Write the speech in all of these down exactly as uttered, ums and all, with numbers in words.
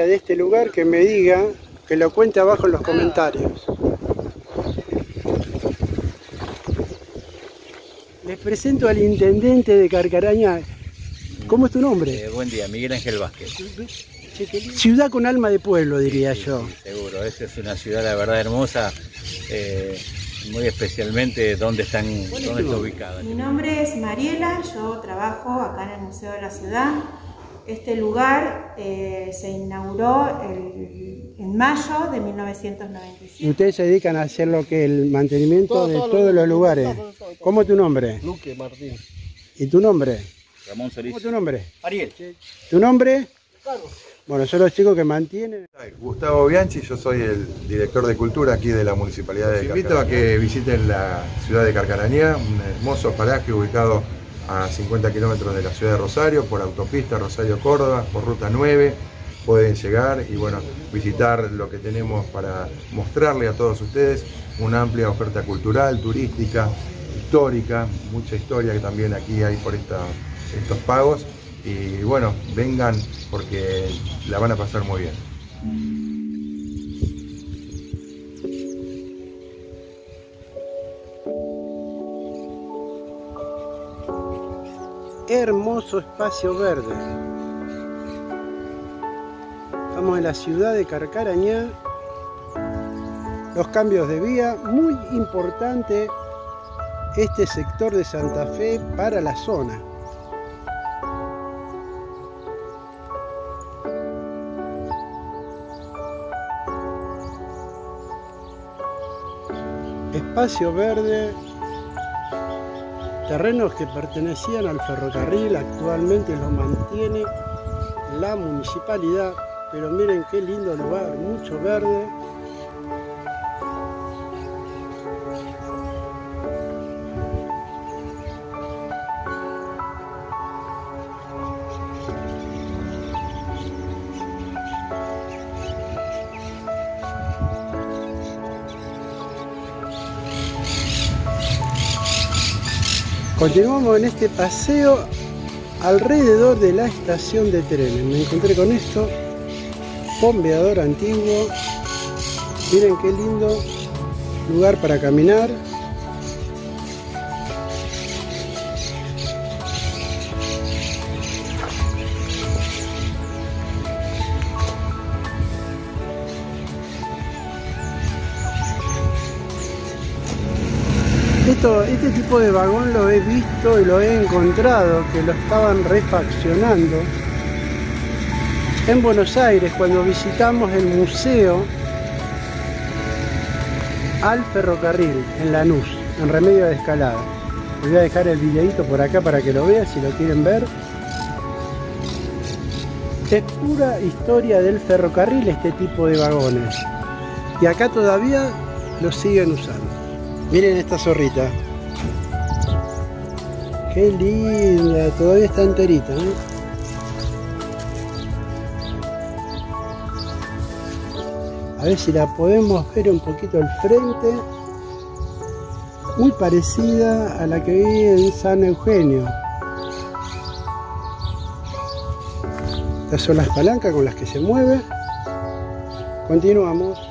de este lugar que me diga, que lo cuente abajo en los comentarios. Les presento al intendente de Carcarañá. ¿Cómo es tu nombre? Eh, buen día, Miguel Ángel Vázquez. Ciudad con alma de pueblo, diría sí, yo. Sí, seguro, esta es una ciudad, la verdad, hermosa, eh, muy especialmente donde, están, dónde está ubicada. Mi nombre es Mariela, yo trabajo acá en el Museo de la Ciudad. Este lugar eh, se inauguró el, en mayo de mil novecientos noventa y siete. Y ustedes se dedican a hacer lo que el mantenimiento todo, de todo todos los lugares. Todo, todo, todo, todo. ¿Cómo es tu nombre? Luque Martín. ¿Y tu nombre? Ramón Solís. ¿Cómo es tu nombre? Ariel. ¿Tu nombre? Carlos. Bueno, son los chicos que mantienen. Gustavo Bianchi, yo soy el director de cultura aquí de la Municipalidad de Carcarañá. Los invito a que visiten la ciudad de Carcarañá, un hermoso paraje ubicado a cincuenta kilómetros de la ciudad de Rosario, por autopista Rosario-Córdoba, por ruta nueve. Pueden llegar y bueno, visitar lo que tenemos para mostrarle a todos ustedes una amplia oferta cultural, turística, histórica, mucha historia que también aquí hay por esta, estos pagos. Y bueno, vengan porque la van a pasar muy bien. Hermoso espacio verde. Estamos en la ciudad de Carcarañá. Los cambios de vía, muy importante este sector de Santa Fe para la zona. Espacio verde, terrenos que pertenecían al ferrocarril, actualmente los mantiene la municipalidad, pero miren qué lindo lugar, mucho verde. Continuamos en este paseo alrededor de la estación de trenes. Me encontré con esto, bombeador antiguo. Miren qué lindo lugar para caminar. Esto, este tipo de vagón lo he visto y lo he encontrado, que lo estaban refaccionando en Buenos Aires cuando visitamos el museo al ferrocarril en Lanús, en Remedios de Escalada. Les voy a dejar el videito por acá para que lo vean si lo quieren ver. Es pura historia del ferrocarril este tipo de vagones. Y acá todavía lo siguen usando. Miren esta zorrita. Qué linda, todavía está enterita, ¿eh? A ver si la podemos ver un poquito al frente. Muy parecida a la que vi en San Eugenio. Estas son las palancas con las que se mueve. Continuamos.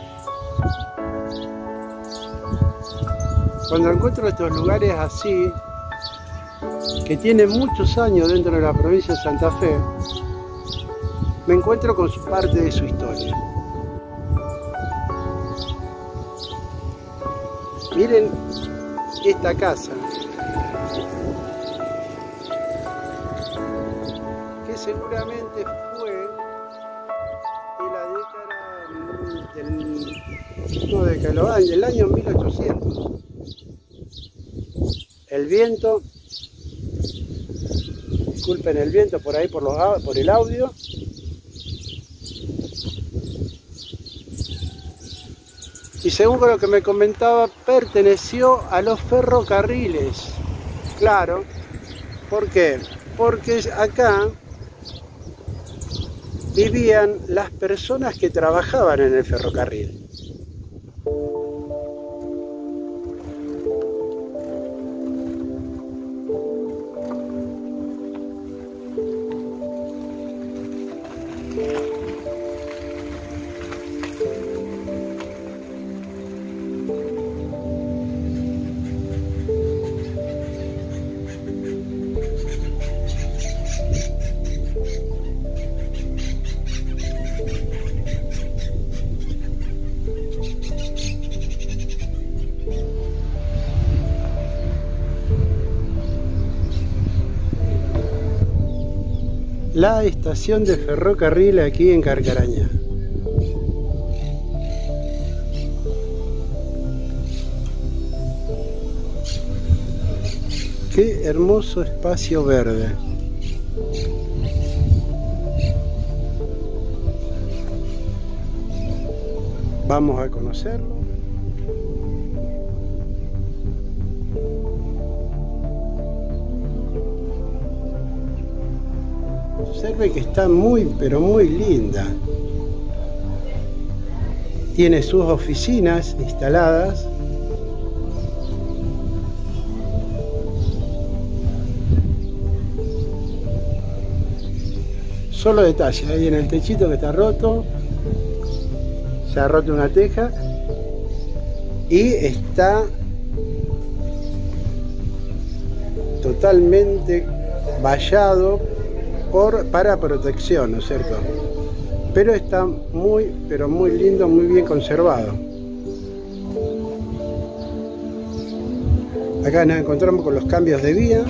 Cuando encuentro estos lugares así, que tienen muchos años dentro de la provincia de Santa Fe, me encuentro con su parte de su historia. Miren esta casa, que seguramente fue de la década del, no, de que lo, del año mil ochocientos. El viento, disculpen el viento por ahí por, los, por el audio. Y según lo que me comentaba, perteneció a los ferrocarriles. Claro, ¿por qué? Porque acá vivían las personas que trabajaban en el ferrocarril. la estación de ferrocarril aquí en Carcarañá. Qué hermoso espacio verde. Vamos a conocerlo. Observe que está muy, pero muy linda. Tiene sus oficinas instaladas. Solo detalle, ahí en el techito que está roto. Se ha roto una teja. Y está totalmente vallado por, para protección, ¿no es cierto? Pero está muy, pero muy lindo, muy bien conservado. Acá nos encontramos con los cambios de vía.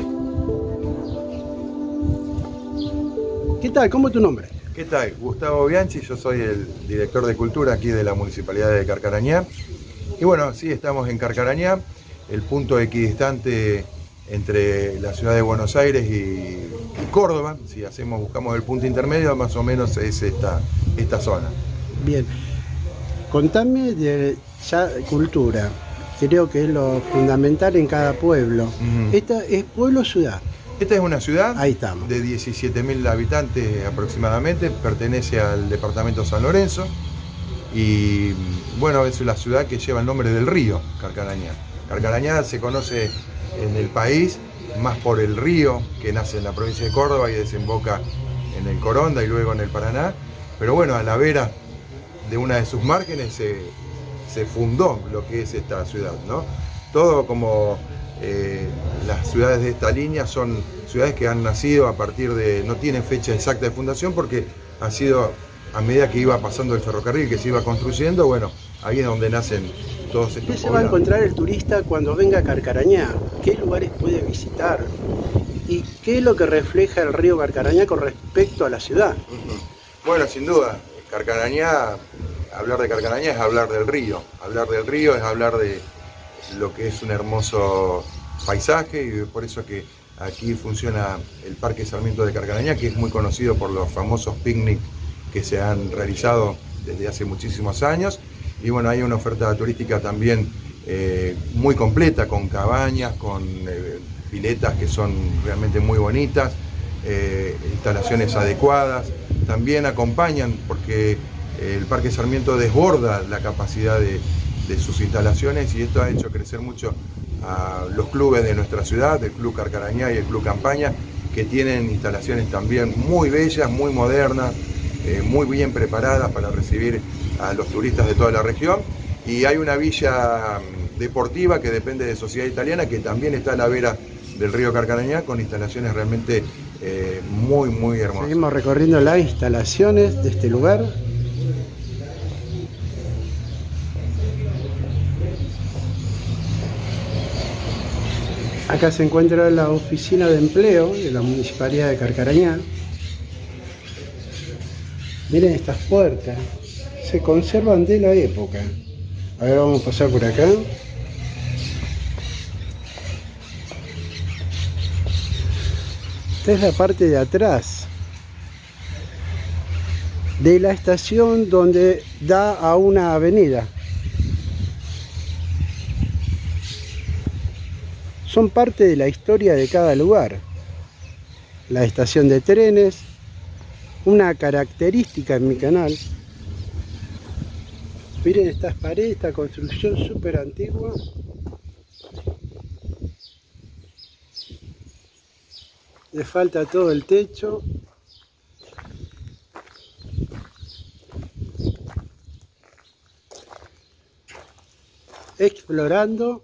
¿Qué tal? ¿Cómo es tu nombre? ¿Qué tal? Gustavo Bianchi, yo soy el director de Cultura aquí de la Municipalidad de Carcarañá. Y bueno, sí, estamos en Carcarañá, el punto equidistante entre la ciudad de Buenos Aires y, y Córdoba. Si hacemos, buscamos el punto intermedio, más o menos es esta, esta zona. Bien, contame de ya cultura, creo que es lo fundamental en cada pueblo. Uh-huh. ¿Esta es pueblo o ciudad? Esta es una ciudad Ahí estamos. de diecisiete mil habitantes aproximadamente, pertenece al departamento San Lorenzo y bueno, es la ciudad que lleva el nombre del río Carcarañá. Carcarañá se conoce en el país más por el río que nace en la provincia de Córdoba y desemboca en el Coronda y luego en el Paraná, pero bueno, a la vera de una de sus márgenes se, se fundó lo que es esta ciudad, ¿no? Todo como eh, las ciudades de esta línea son ciudades que han nacido a partir de, no tienen fecha exacta de fundación porque ha sido a medida que iba pasando el ferrocarril, que se iba construyendo, bueno, ahí es donde nacen todos estos. ¿Qué se va a encontrar el turista cuando venga a Carcarañá? ¿Qué lugares puede visitar? ¿Y qué es lo que refleja el río Carcarañá con respecto a la ciudad? Bueno, sin duda, Carcarañá, hablar de Carcarañá es hablar del río. Hablar del río es hablar de lo que es un hermoso paisaje y por eso que aquí funciona el Parque Sarmiento de Carcarañá, que es muy conocido por los famosos picnic que se han realizado desde hace muchísimos años. Y bueno, hay una oferta turística también eh, muy completa, con cabañas, con eh, piletas que son realmente muy bonitas, eh, instalaciones adecuadas. También acompañan, porque el Parque Sarmiento desborda la capacidad de, de sus instalaciones y esto ha hecho crecer mucho a los clubes de nuestra ciudad, el Club Carcarañá y el Club Campaña, que tienen instalaciones también muy bellas, muy modernas, eh, muy bien preparadas para recibir a los turistas de toda la región. Y hay una villa deportiva que depende de Sociedad Italiana, que también está a la vera del río Carcarañá, con instalaciones realmente eh, muy, muy hermosas. Seguimos recorriendo las instalaciones de este lugar. Acá se encuentra la oficina de empleo de la Municipalidad de Carcarañá. Miren estas puertas, se conservan de la época. A ver, vamos a pasar por acá. Esta es la parte de atrás de la estación donde da a una avenida. Son parte de la historia de cada lugar. La estación de trenes, una característica en mi canal. Miren estas paredes, esta construcción súper antigua. Le falta todo el techo. Explorando.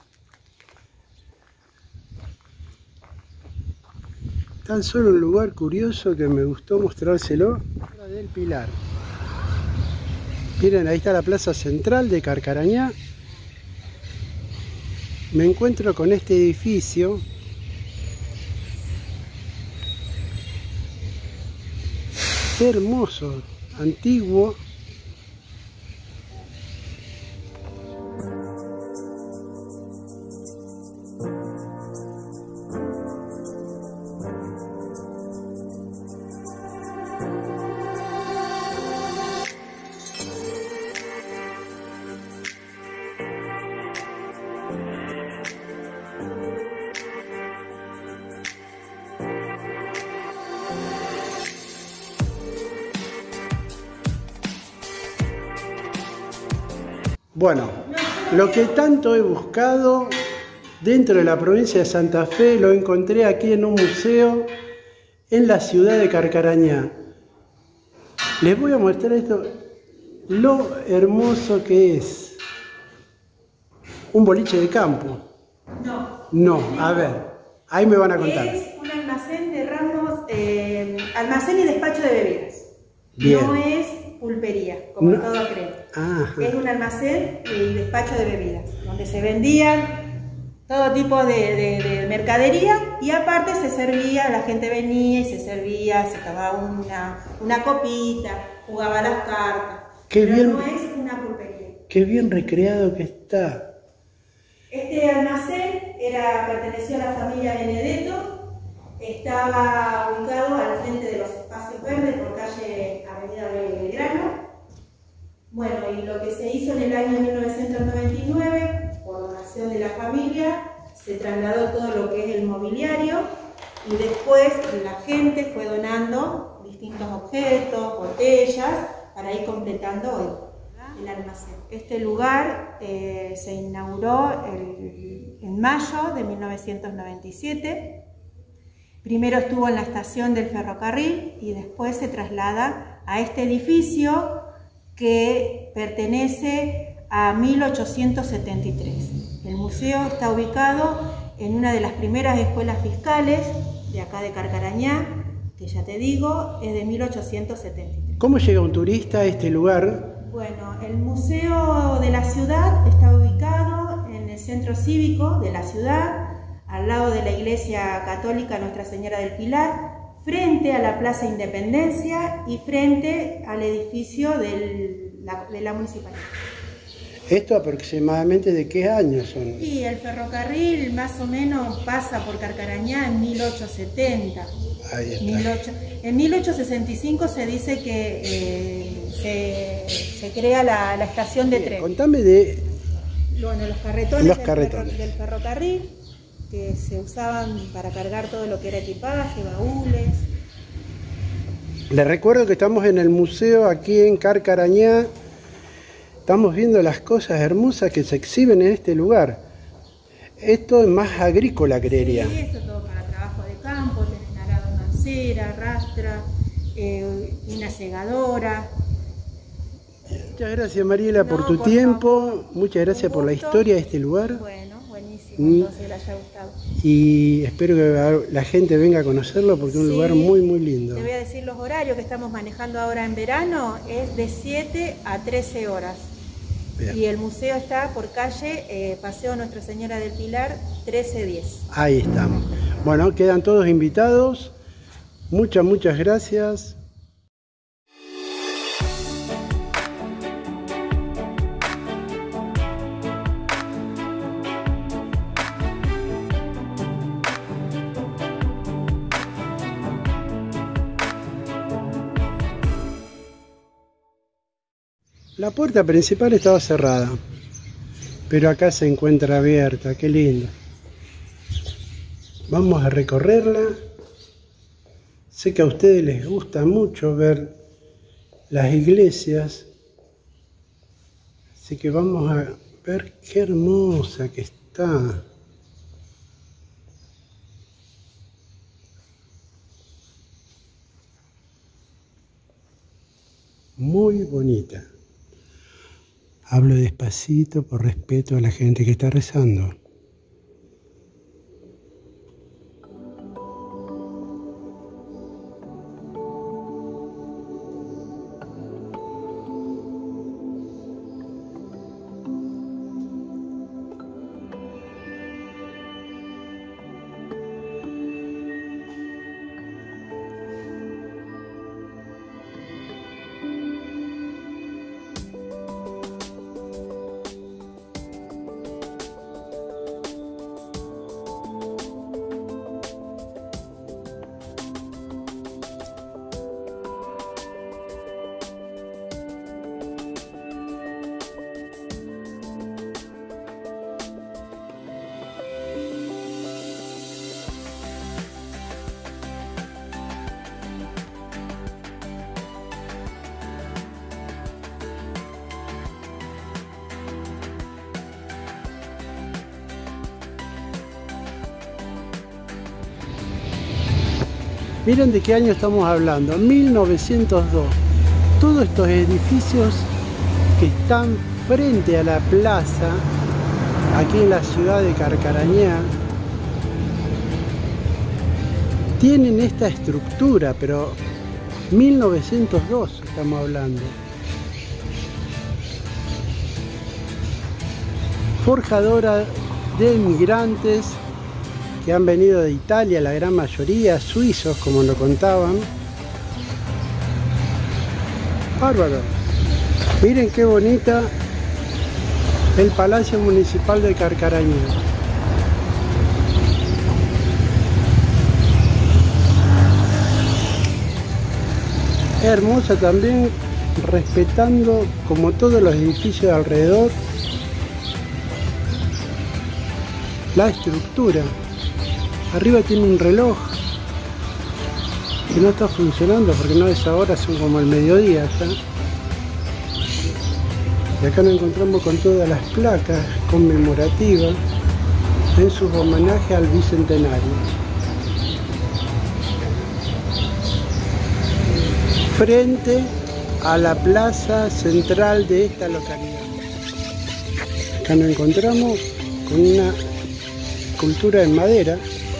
Tan solo un lugar curioso que me gustó mostrárselo. Del Pilar. Miren, ahí está la plaza central de Carcarañá. Me encuentro con este edificio hermoso, antiguo. Bueno, lo que tanto he buscado dentro de la provincia de Santa Fe lo encontré aquí en un museo en la ciudad de Carcarañá. Les voy a mostrar esto, lo hermoso que es. Un boliche de campo. No. No, a ver, ahí me van a contar. Es un almacén de ramos, eh, almacén y despacho de bebidas. Bien. No es pulpería, como No. todos creen. Ajá. Es un almacén y despacho de bebidas, donde se vendían todo tipo de, de, de mercadería y aparte se servía, la gente venía y se servía, se tomaba una, una copita, jugaba las cartas. Qué pero bien. no es una pulpería. Qué bien recreado que está. Este almacén era, perteneció a la familia Benedetto, estaba ubicado al frente de los espacios verdes por calle Avenida Belgrano. Bueno, y lo que se hizo en el año mil novecientos noventa y nueve, por donación de la familia, se trasladó todo lo que es el mobiliario y después la gente fue donando distintos objetos, botellas, para ir completando el, el almacén. Este lugar eh, se inauguró el, en mayo de mil novecientos noventa y siete. Primero estuvo en la estación del ferrocarril y después se traslada a este edificio que pertenece a mil ochocientos setenta y tres. El museo está ubicado en una de las primeras escuelas fiscales de acá de Carcarañá, que ya te digo, es de mil ochocientos setenta y tres. ¿Cómo llega un turista a este lugar? Bueno, el Museo de la Ciudad está ubicado en el centro cívico de la ciudad, al lado de la Iglesia Católica Nuestra Señora del Pilar, frente a la Plaza Independencia y frente al edificio del, la, de la municipalidad. ¿Esto aproximadamente de qué años son? Y el ferrocarril más o menos pasa por Carcarañá en mil ochocientos setenta. Ahí está. mil ocho, en mil ochocientos sesenta y cinco se dice que eh, se, se crea la, la estación de Bien, tren. contame de Bueno, los carretones, Los del, carretones. ferro- del ferrocarril, que se usaban para cargar todo lo que era equipaje, baúles. Les recuerdo que estamos en el museo aquí en Carcarañá. Estamos viendo las cosas hermosas que se exhiben en este lugar. Esto es más agrícola, creería. Sí, eso todo para trabajo de campo, tienen arado, mancera, rastra, eh, una segadora. Muchas gracias, Mariela, por No, tu por tiempo. favor. Muchas gracias Un por la gusto. historia de este lugar. Bueno, buenísimo, Mm. entonces le haya gustado. Y espero que la gente venga a conocerlo porque es un Sí, lugar muy, muy lindo. Te voy a decir los horarios que estamos manejando ahora en verano, es de siete a trece horas. Bien. Y el museo está por calle eh, Paseo Nuestra Señora del Pilar trece diez. Ahí estamos. Bueno, quedan todos invitados. Muchas, muchas gracias. La puerta principal estaba cerrada, pero acá se encuentra abierta. Qué lindo. Vamos a recorrerla. Sé que a ustedes les gusta mucho ver las iglesias, así que vamos a ver qué hermosa que está. Muy bonita. Hablo despacito por respeto a la gente que está rezando. Miren de qué año estamos hablando, mil novecientos dos. Todos estos edificios que están frente a la plaza, aquí en la ciudad de Carcarañá, tienen esta estructura, pero mil novecientos dos estamos hablando. Forjadora de inmigrantes que han venido de Italia, la gran mayoría suizos, como lo contaban. Bárbaro. Miren qué bonita el Palacio Municipal de Carcarañá. Hermosa también, respetando como todos los edificios alrededor la estructura. Arriba tiene un reloj que no está funcionando porque no es ahora, son como el mediodía ya. Y acá nos encontramos con todas las placas conmemorativas en sus homenajes al bicentenario. Frente a la plaza central de esta localidad. Acá nos encontramos con una escultura en madera.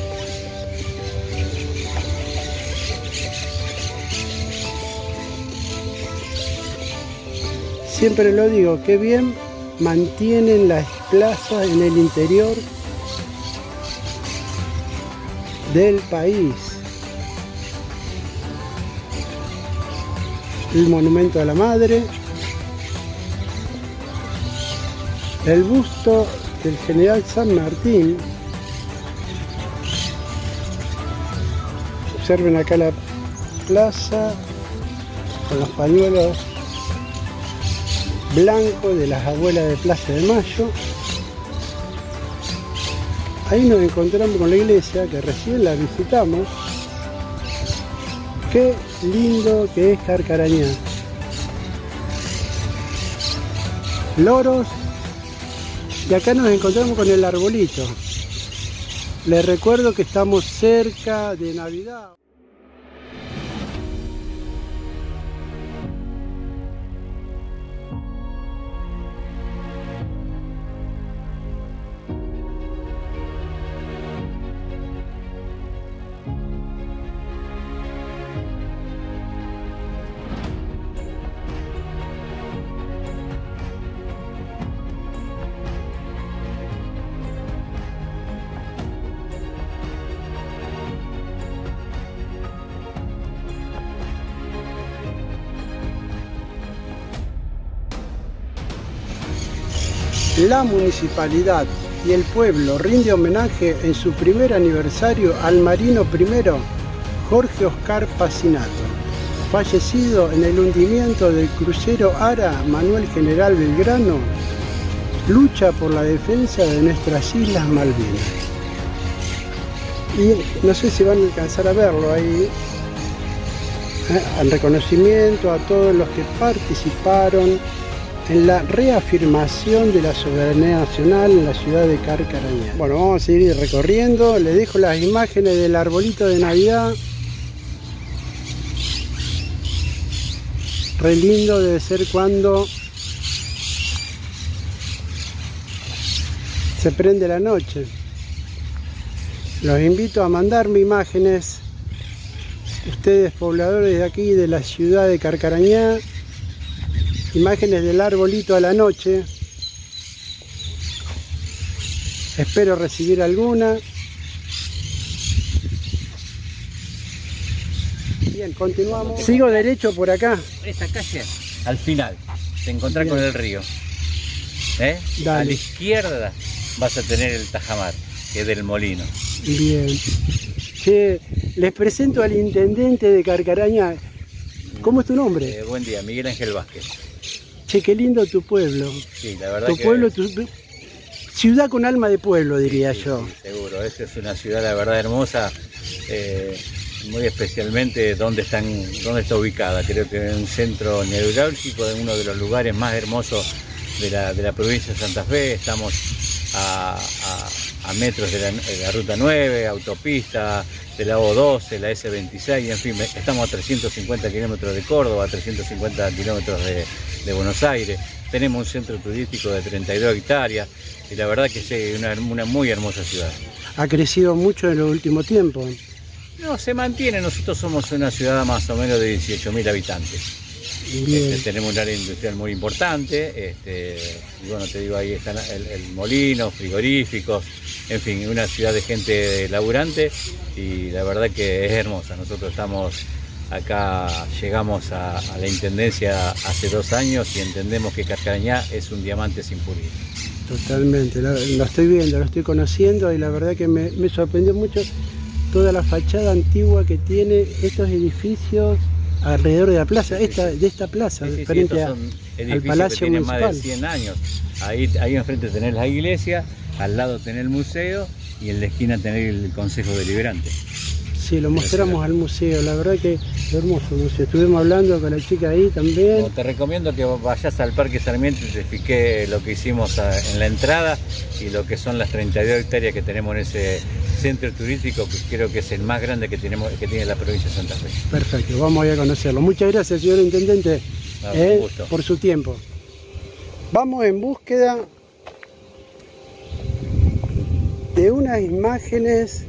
Siempre lo digo, qué bien mantienen las plazas en el interior del país. El monumento a la madre, el busto del general San Martín. Observen acá la plaza con los pañuelos blancos de las abuelas de Plaza de Mayo. Ahí nos encontramos con la iglesia que recién la visitamos. Qué lindo que es Carcarañá. Loros. Y acá nos encontramos con el arbolito. Les recuerdo que estamos cerca de Navidad. La municipalidad y el pueblo rinde homenaje en su primer aniversario al marino primero Jorge Oscar Pacinato, fallecido en el hundimiento del crucero Ara Manuel General Belgrano, lucha por la defensa de nuestras Islas Malvinas. Y no sé si van a alcanzar a verlo ahí, ¿eh? Al reconocimiento a todos los que participaron en la reafirmación de la soberanía nacional en la ciudad de Carcarañá. Bueno, vamos a seguir recorriendo. Les dejo las imágenes del arbolito de Navidad. Re lindo debe ser cuando se prende la noche. Los invito a mandarme imágenes, ustedes pobladores de aquí, de la ciudad de Carcarañá, imágenes del arbolito a la noche. Espero recibir alguna. Bien, continuamos. Sigo derecho por acá. Esta calle, al final, te encontrás con el río. ¿Eh? A la izquierda vas a tener el Tajamar, que es del molino. Bien. Che, les presento al intendente de Carcarañá. ¿Cómo es tu nombre? Eh, buen día, Miguel Ángel Vázquez. Che, qué lindo tu pueblo. Sí, la verdad tu que... pueblo, tu ciudad con alma de pueblo, diría sí, yo. Sí, seguro, esta es una ciudad, la verdad, hermosa, eh, muy especialmente donde, están, donde está ubicada. Creo que es un centro neurálgico, de uno de los lugares más hermosos de la, de la provincia de Santa Fe, estamos a, a, a metros de la, de la ruta nueve, autopista, de la O doce, la ese veintiséis, en fin, estamos a trescientos cincuenta kilómetros de Córdoba, a trescientos cincuenta kilómetros de, de Buenos Aires. Tenemos un centro turístico de treinta y dos hectáreas y la verdad que es una, una muy hermosa ciudad. ¿Ha crecido mucho en los últimos tiempos? No, se mantiene. Nosotros somos una ciudad más o menos de dieciocho mil habitantes. Este, tenemos un área industrial muy importante, este, y bueno, te digo, ahí están el, el molino, frigoríficos, en fin, una ciudad de gente laburante y la verdad que es hermosa. Nosotros estamos acá, llegamos a, a la Intendencia hace dos años y entendemos que Carcarañá es un diamante sin pulir. Totalmente, lo, lo estoy viendo, lo estoy conociendo y la verdad que me, me sorprendió mucho toda la fachada antigua que tiene estos edificios alrededor de la plaza, esta, de esta plaza, sí, sí, frente sí, a, son al Palacio que tienen Municipal. Más de cien años. Ahí, ahí enfrente tenés la iglesia, al lado tenés el museo y en la esquina tenés el Consejo Deliberante. Sí, lo mostramos al museo, la verdad que es hermoso el museo. Estuvimos hablando con la chica ahí también. Bueno, te recomiendo que vayas al Parque Sarmiento y te expliqué lo que hicimos a, en la entrada y lo que son las treinta y dos hectáreas que tenemos en ese centro turístico, que creo que es el más grande que, tenemos, que tiene la provincia de Santa Fe. Perfecto, vamos a ir a conocerlo. Muchas gracias, señor Intendente, no, eh, por su tiempo. Vamos en búsqueda de unas imágenes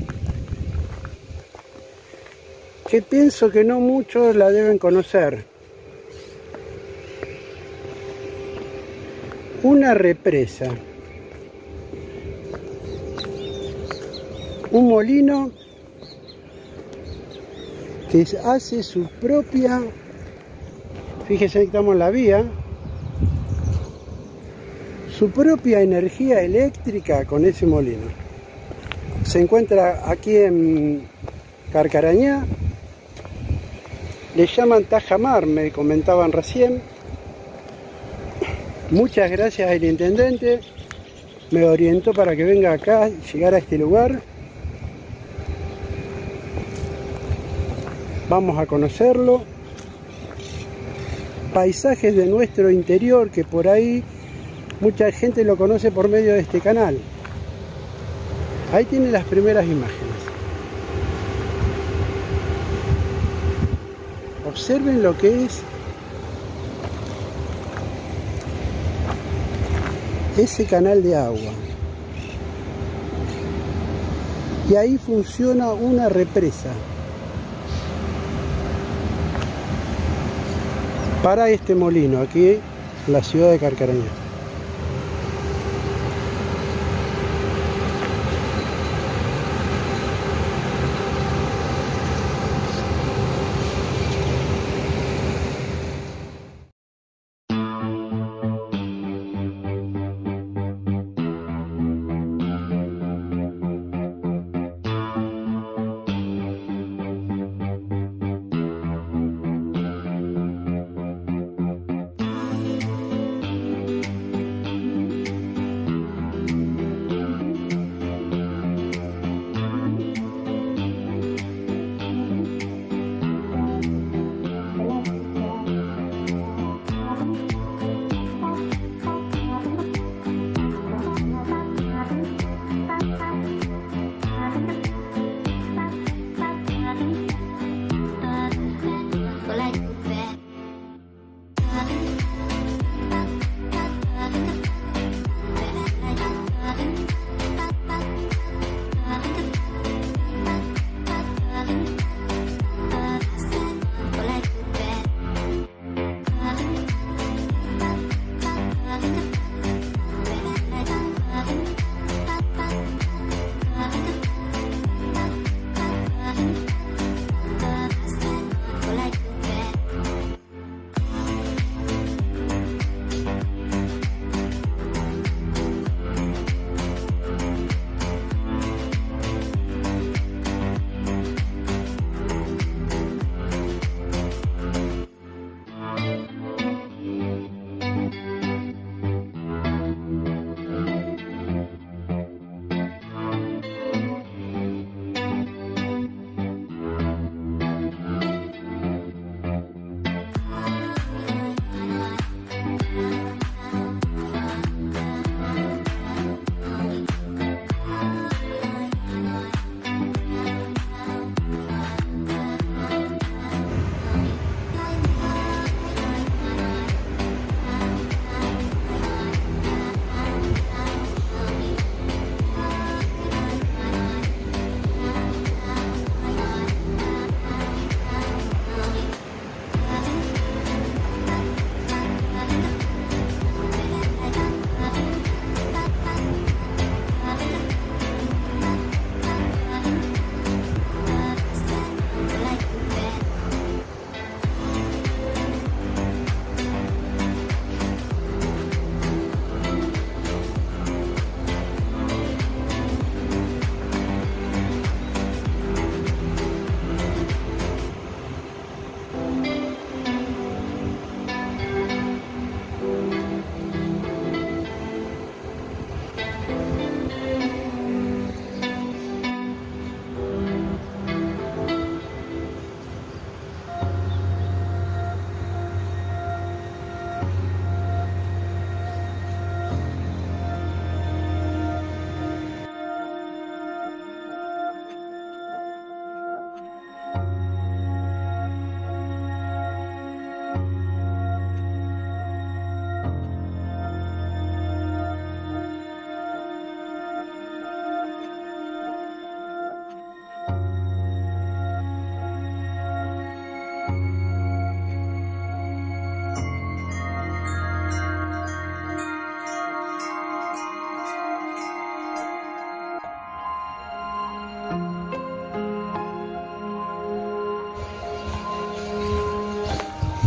que pienso que no muchos la deben conocer. Una represa. Un molino que hace su propia, fíjense que estamos en la vía, su propia energía eléctrica con ese molino. Se encuentra aquí en Carcarañá, le llaman Tajamar, me comentaban recién. Muchas gracias al intendente, me orientó para que venga acá, llegar a este lugar. Vamos a conocerlo. Paisajes de nuestro interior, que por ahí mucha gente lo conoce por medio de este canal. Ahí tiene las primeras imágenes. Observen lo que es ese canal de agua. Y ahí funciona una represa para este molino aquí en la ciudad de Carcarañá.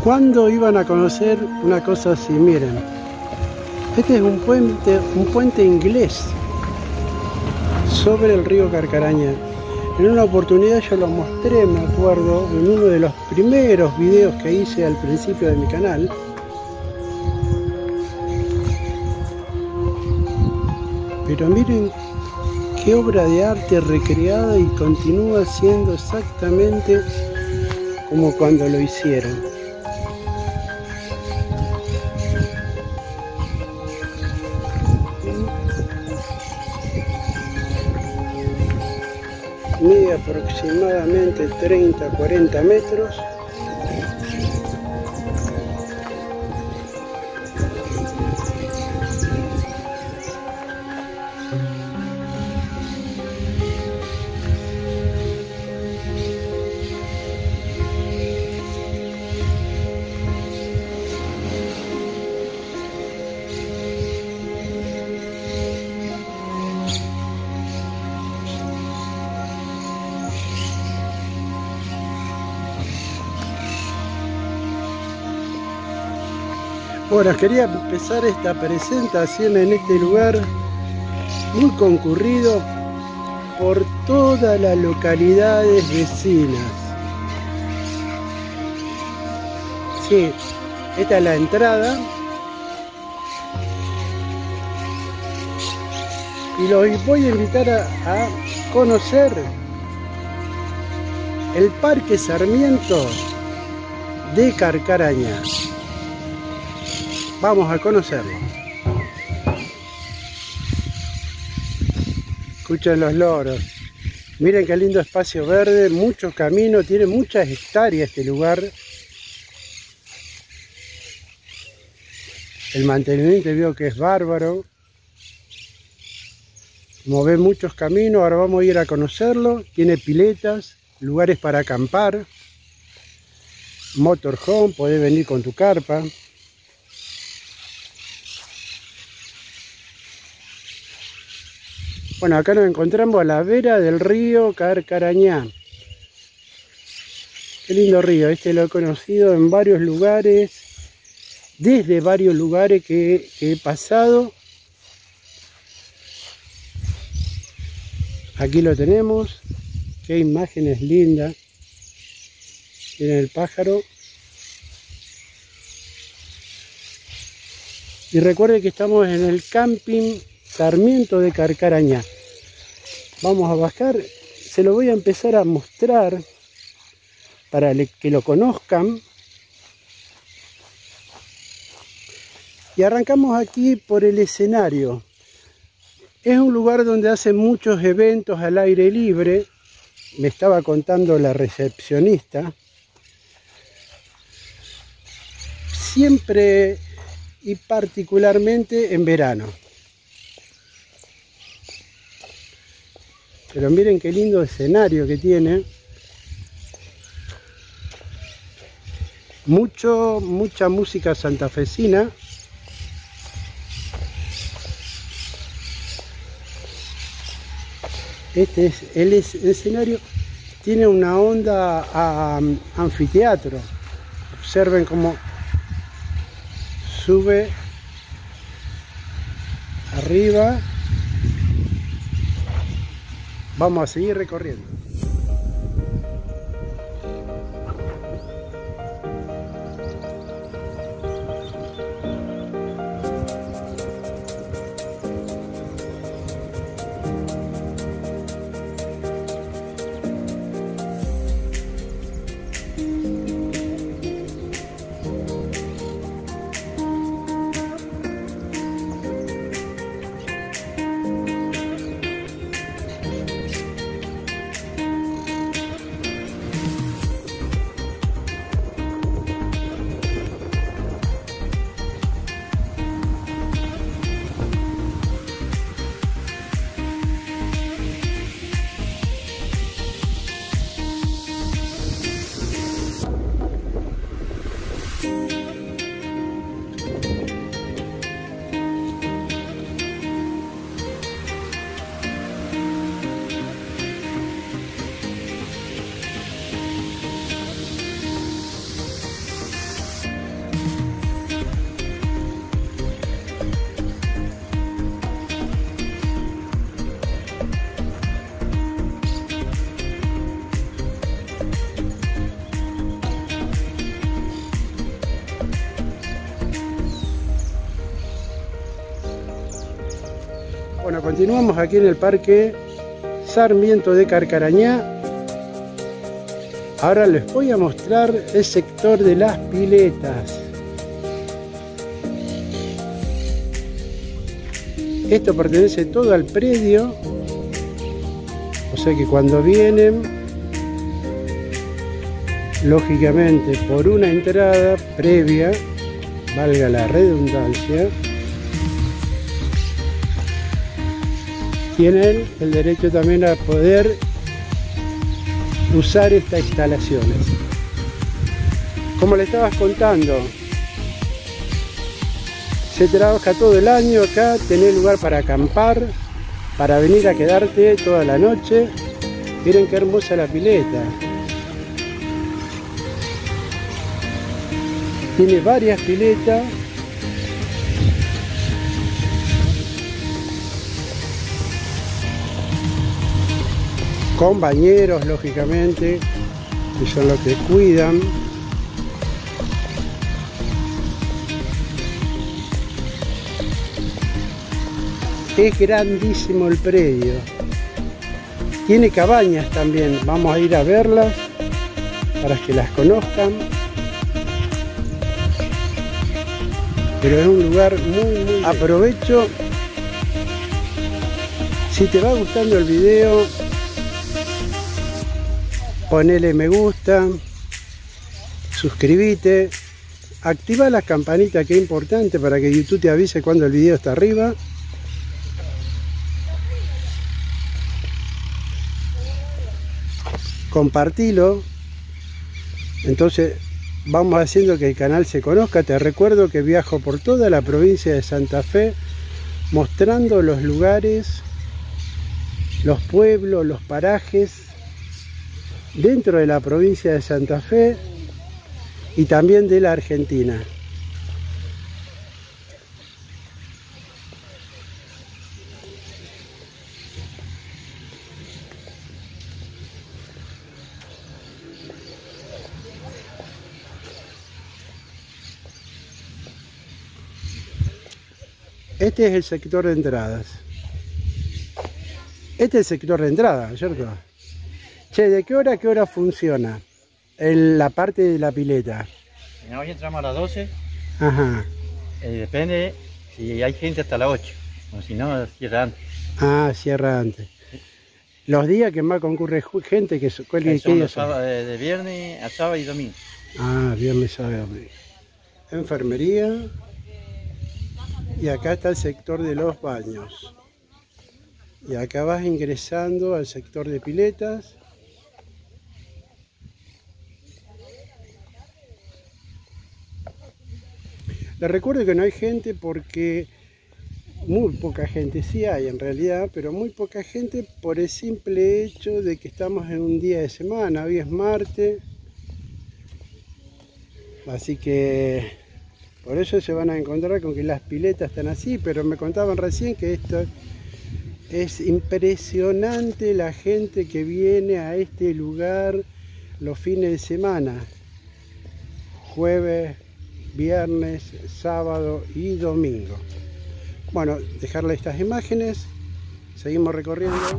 ¿Cuándo iban a conocer una cosa así? Miren, este es un puente, un puente inglés sobre el río Carcarañá. En una oportunidad yo lo mostré, me acuerdo, en uno de los primeros videos que hice al principio de mi canal. Pero miren qué obra de arte recreada y continúa siendo exactamente como cuando lo hicieron. Mide aproximadamente treinta a cuarenta metros. Bueno, quería empezar esta presentación en este lugar muy concurrido por todas las localidades vecinas. Sí, esta es la entrada. Y los voy a invitar a, a conocer el Parque Sarmiento de Carcarañá. Vamos a conocerlo. Escuchen los loros. Miren qué lindo espacio verde, mucho camino, tiene muchas hectáreas este lugar. El mantenimiento veo que es bárbaro. Como ven, muchos caminos, ahora vamos a ir a conocerlo. Tiene piletas, lugares para acampar, motorhome, podés venir con tu carpa. Bueno, acá nos encontramos a la vera del río Carcarañá. Qué lindo río, este lo he conocido en varios lugares, desde varios lugares que, que he pasado. Aquí lo tenemos, qué imágenes lindas. Miren el pájaro. Y recuerden que estamos en el camping Sarmiento de Carcarañá. Vamos a bajar, se lo voy a empezar a mostrar para que lo conozcan. Y arrancamos aquí por el escenario. Es un lugar donde hacen muchos eventos al aire libre. Me estaba contando la recepcionista. Siempre y particularmente en verano. Pero miren qué lindo escenario que tiene. Mucho, mucha música santafesina. Este es el escenario, tiene una onda a, a anfiteatro. Observen cómo sube arriba. Vamos a seguir recorriendo. Bueno, continuamos aquí en el Parque Sarmiento de Carcarañá. Ahora les voy a mostrar el sector de las piletas. Esto pertenece todo al predio, o sea que cuando vienen, lógicamente por una entrada previa, valga la redundancia, tienen el derecho también a poder usar estas instalaciones. Como le estabas contando, se trabaja todo el año acá, tenés lugar para acampar, para venir a quedarte toda la noche. Miren qué hermosa la pileta. Tiene varias piletas. Con bañeros, lógicamente, que son los que cuidan. Es grandísimo el predio. Tiene cabañas también, vamos a ir a verlas para que las conozcan. Pero es un lugar muy, muy... Aprovecho, si te va gustando el video, ponele me gusta, suscríbete, activa la campanita que es importante para que YouTube te avise cuando el video está arriba. Compartilo. Entonces vamos haciendo que el canal se conozca. Te recuerdo que viajo por toda la provincia de Santa Fe mostrando los lugares, los pueblos, los parajes dentro de la provincia de Santa Fe y también de la Argentina. Este es el sector de entradas. Este es el sector de entrada, ¿cierto? Che, ¿de qué hora a qué hora funciona en la parte de la pileta? Hoy entramos a las doce. Ajá. Eh, depende si hay gente hasta las ocho. O si no, cierra antes. Ah, cierra antes. Los días que más concurre gente, que ¿cuál eh, es son los sábados, de, de viernes a sábado y domingo. Ah, viernes, sábado y domingo. Enfermería. Y acá está el sector de los baños. Y acá vas ingresando al sector de piletas. Les recuerdo que no hay gente porque muy poca gente sí hay en realidad, pero muy poca gente por el simple hecho de que estamos en un día de semana. Hoy es martes, así que por eso se van a encontrar con que las piletas están así. Pero me contaban recién que esto es impresionante, la gente que viene a este lugar los fines de semana, jueves, viernes, sábado y domingo. Bueno, dejarle estas imágenes, seguimos recorriendo.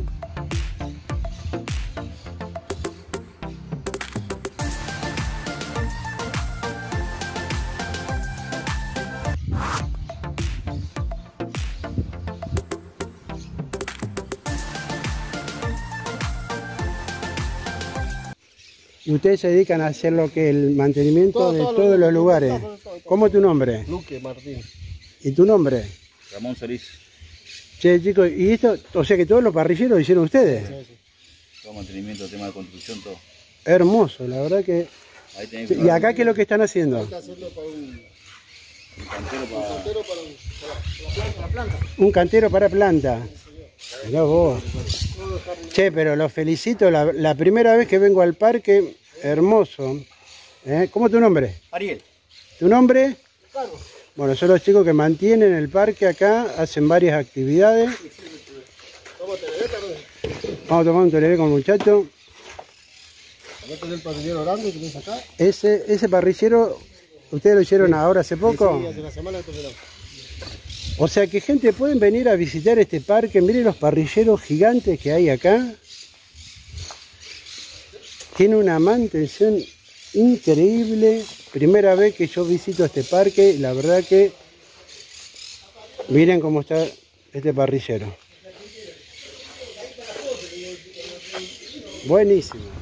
Y ustedes se dedican a hacer lo que el mantenimiento todo, de todo todos los lugares. Todo, todo, todo, ¿Cómo es tu nombre? Luque Martín. ¿Y tu nombre? Ramón Solís. Che, chicos, ¿y esto? O sea que todos los parrilleros lo hicieron ustedes. Sí, sí. Todo mantenimiento, tema de construcción, todo. Hermoso, la verdad que... Ahí tenés que ¿Y acá qué es lo que están haciendo? Está haciendo para un... Un cantero para... Un cantero para, un... para la planta. Un cantero para planta. Mirá vos. Che, pero los felicito, la, la primera vez que vengo al parque, hermoso. ¿Eh? ¿Cómo es tu nombre? Ariel. ¿Tu nombre? Carlos. Bueno, son los chicos que mantienen el parque acá, hacen varias actividades. Vamos a tomar un televisión con el muchacho. Acá tenés el parrillero grande que tenés acá. Ese, ese parrillero, ¿ustedes lo hicieron sí. ahora hace poco? Sí, sí, hace una semana que terminamos. O sea que gente pueden venir a visitar este parque. Miren los parrilleros gigantes que hay acá. Tiene una mantención increíble. Primera vez que yo visito este parque. La verdad que miren cómo está este parrillero. Buenísimo.